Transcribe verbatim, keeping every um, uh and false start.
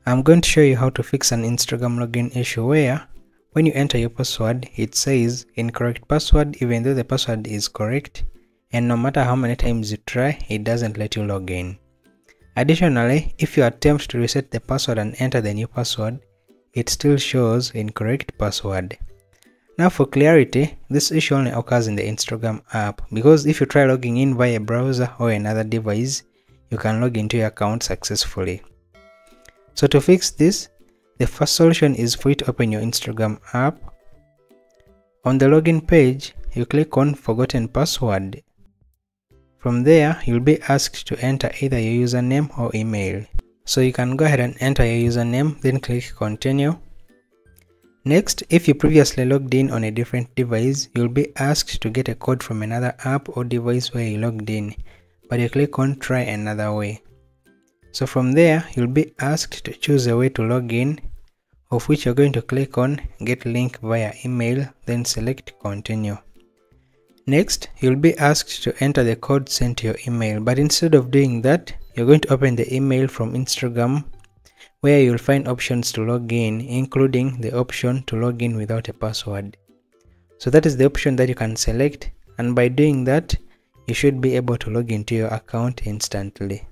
I'm going to show you how to fix an Instagram login issue where when you enter your password, it says incorrect password even though the password is correct, and no matter how many times you try, it doesn't let you log in. Additionally, if you attempt to reset the password and enter the new password, it still shows incorrect password. Now for clarity, this issue only occurs in the Instagram app, because if you try logging in via a browser or another device, you can log into your account successfully. So to fix this, the first solution is for you to open your Instagram app. On the login page, you click on Forgotten Password. From there, you'll be asked to enter either your username or email. So you can go ahead and enter your username, then click Continue. Next, if you previously logged in on a different device, you'll be asked to get a code from another app or device where you logged in, but you click on Try Another Way. So from there, you'll be asked to choose a way to log in, of which you're going to click on Get Link via email, then select Continue. Next, you'll be asked to enter the code sent to your email, but instead of doing that, you're going to open the email from Instagram, where you'll find options to log in, including the option to log in without a password. So that is the option that you can select, and by doing that, you should be able to log into your account instantly.